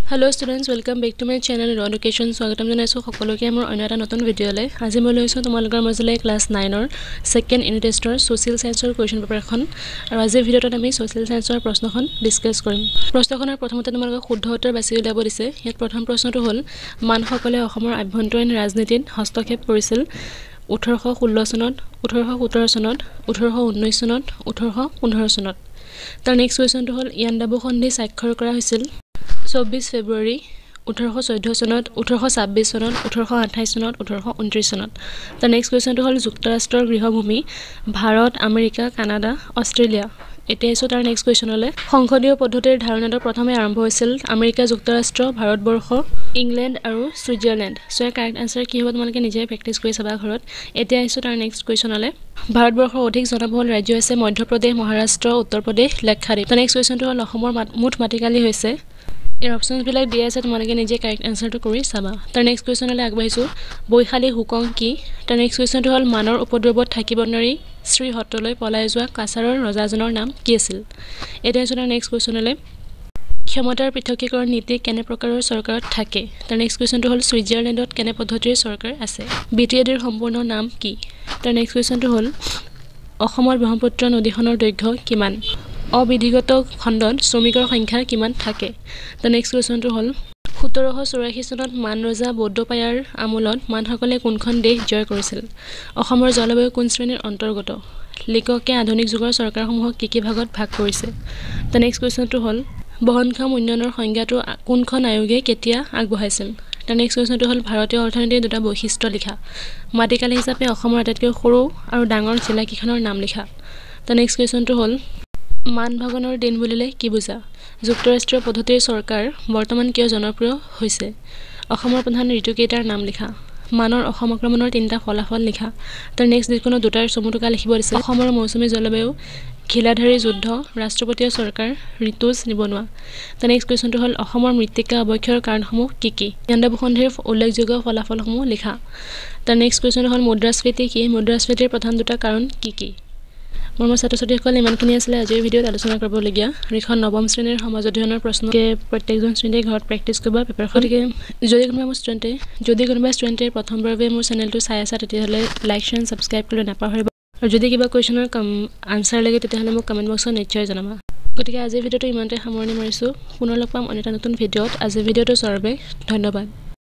Hello students, welcome back to my channel RawEducation. স্বাগতম জনাইছো সকলোকে মোৰ অন্য এটা নতুন ভিডিঅলে। আজি মই লৈছো তোমালোকৰ মাজলৈ ক্লাছ 9 ৰ সেকেন্ড ইউনিট টেষ্টৰ সোশিয়েল সায়েন্সৰ কোৱেশ্চন পেপাৰ এখন আৰু আজি ভিডিঅটোত আমি সোশিয়েল সায়েন্সৰ প্ৰশ্নখন ডিসকাস কৰিম। প্ৰশ্নখনৰ প্ৰথমতে তোমালোকক শুদ্ধ উত্তৰ বাছি উলিয়াব দিছে। ইয়াত প্ৰথম প্ৰশ্নটো হ'ল মানসকলে অসমৰ আভ্যন্তৰীণ ৰাজনীতিত হস্তক্ষেপ কৰিছিল 1816 চনত, 1817 চনত, 1819 চনত, 1815 চনত। তাৰ নেক্সট কোৱেশ্চনটো হ'ল ইয়াণ্ডাবু সন্ধি স্বাক্ষৰ কৰা হৈছিল 24 ফেব্ৰুৱাৰী 1814 চনত, 1826 চনত, 1828 চনত, 1829 চনত। তাৰ নেক্সট কোৱেশ্চনটো হ'ল যুক্তৰাষ্ট্ৰৰ গৃহভূমি ভাৰত, আমেৰিকা, কানাডা, অষ্ট্ৰেলিয়া। এতিয়া এসো তাৰ নেক্সট কোৱেশ্চনলে সংসদীয় পদ্ধতিৰ ধাৰণাটো প্ৰথমে আৰম্ভ হৈছিল আমেৰিকা যুক্তৰাষ্ট্ৰ, ভাৰতবৰ্ষ, ইংলেণ্ড আৰু সুইজাৰলেণ্ড। সো কাৰেক্ট আনসাৰ কি হ'ব তোমালোকে নিজে প্ৰেক্টিছ কৰি চাবা ঘৰত। এতিয়া এসো তাৰ নেক্সট কোৱেশ্চনলে ভাৰতবৰ্ষৰ অধিক জনবহুল ৰাজ্য আছে মধ্যপ্ৰদেশ, মহাৰাষ্ট্ৰ, উত্তৰ প্ৰদেশ, লাক্ষাদ্বীপ। তাৰ নেক্সট কোৱেশ্চনটো হ'ল অসমৰ মুঠ মাটিকালি হৈছে এই অপশনস বিলাক দিয়া আছে তোমালোকে নিজে কাৰেক্ট আনসাৰটো কৰি চাবা। তাৰ নেক্সট কোৱেশ্চনলে আগবাঢ়িছো বৈশালী হুকং কি। তাৰ নেক্সট কোৱেশ্চনটো হ'ল মানৰ উপদ্ৰৱত থাকিব নোৱাৰি শ্ৰী হটলৈ পলাই যোৱা কাছাৰৰ ৰজাজনৰ নাম কি আছিল। এটা আছে তাৰ নেক্সট কোৱেশ্চনলে ক্ষমতাৰ পৃথকীকৰণ নীতি কেনে প্ৰকাৰৰ চৰকাৰত থাকে। তাৰ নেক্সট কোৱেশ্চনটো হ'ল সুইজাৰলেণ্ডত কেনে পদ্ধতিৰ চৰকাৰ আছে। বিটিএডিৰ সম্পূৰ্ণ নাম কি। তাৰ নেক্সট কোৱেশ্চনটো হ'ল অসমৰ ব্ৰহ্মপুত্ৰ নদীখনৰ দৈৰ্ঘ্য কিমান। অবিধিগত খণ্ডত শ্ৰমিকৰ সংখ্যা কিমান থাকে। তাৰ নেক্সট কোৱেশ্চনটো হ'ল 1784 চনত মান ৰজা বৌদ্ধপায়াৰ আমোলত মানসকলে কোনখন দেশ জয় কৰিছিল। অসমৰ জলবায়ু কোন শ্ৰেণীৰ অন্তৰ্গত। লিখকে আধুনিক যুগৰ চৰকাৰসমূহক কি ভাগত ভাগ কৰিছে। তাৰ নেক্সট কোৱেশ্চনটো হ'ল বহনক্ষম উন্নয়নৰ সংজ্ঞাটো কোনখন আয়োগে কেতিয়া আগবঢ়াইছিল। তাৰ নেক্সট কোৱেশ্চনটো হ'ল ভাৰতীয় অৰ্থনীতিৰ দুটা বৈশিষ্ট্য লিখা। মাটিকালি হিচাপে অসমৰ আটাইতকৈ সৰু আৰু ডাঙৰ জিলা কিখনৰ নাম লিখা। তাৰ নেক্সট কোৱেশ্চনটো হ'ল মান ভাগনৰ দিন বুলিলে কি বুজা। যুক্তৰাষ্ট্ৰীয় পদ্ধতিৰ চৰকাৰ বৰ্তমান কিয় জনপ্ৰিয় হৈছে। অসমৰ প্ৰধান ঋতুকেইটাৰ নাম লিখা। মানৰ অসম আক্ৰমণৰ তিনিটা ফলাফল লিখা। তাৰ নেক্সট যিকোনো দুটাৰ চমুটোকা লিখিব দিছে। অসমৰ মৌচুমী জলবায়ু, ঘিলাধাৰী যুদ্ধ, ৰাষ্ট্ৰপতীয় চৰকাৰ, ঋতুজ নিবনুৱা। তাৰ নেক্সট কুৱেশ্যনটো হ'ল অসমৰ মৃত্তিকা অৱক্ষয়ৰ কাৰণসমূহ কি কি। ইয়াণ্ডাবু সন্ধিৰ উল্লেখযোগ্য ফলাফলসমূহ লিখা। তাৰ নেক্সট কুৱেশ্যন হ'ল মুদ্ৰাস্ফীতি কি। মুদ্ৰাস্ফীতিৰ প্ৰধান দুটা কাৰণ কি কি। মোৰ ছাত্ৰ ছাত্ৰীসকল ইমানখিনি আছিলে আজিৰ ভিডিঅ'ত আলোচনা কৰিবলগীয়া। এইখন নৱম শ্ৰেণীৰ সমাজ অধ্যয়নৰ প্ৰশ্নকে প্ৰত্যেকজন ষ্টুডেণ্টে ঘৰত প্ৰেক্টিছ কৰিব পেপাৰখন। গতিকে যদি কোনোবা ষ্টুডেণ্টে প্ৰথমবাৰৰ বাবে মোৰ চেনেলটো চাই আছা তেতিয়াহ'লে লাইক শ্বেয়াৰ ছাবস্ক্ৰাইব কৰিবলৈ নাপাহৰিবা। আৰু যদি কিবা কুৱেশ্যনৰ আনচাৰ লাগে তেতিয়াহ'লে মোক কমেণ্ট বক্সত নিশ্চয় জনাবা। গতিকে আজিৰ ভিডিঅ'টো ইমানতে সামৰণি মাৰিছোঁ। পুনৰ লগ পাম অন্য এটা নতুন ভিডিঅ'ত। আজিৰ ভিডিঅ'টো চোৱাৰ বাবে ধন্যবাদ।